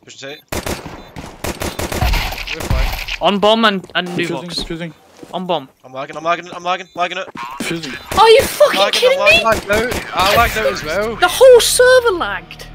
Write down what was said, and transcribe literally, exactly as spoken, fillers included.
Push the tape. On bomb and, and new Fusing, box. fusing. On bomb. I'm lagging, I'm lagging, I'm lagging, lagging it. Fusing. Are you fucking Lagging, kidding I'm me? lagging. I lagged out as well. The whole server lagged.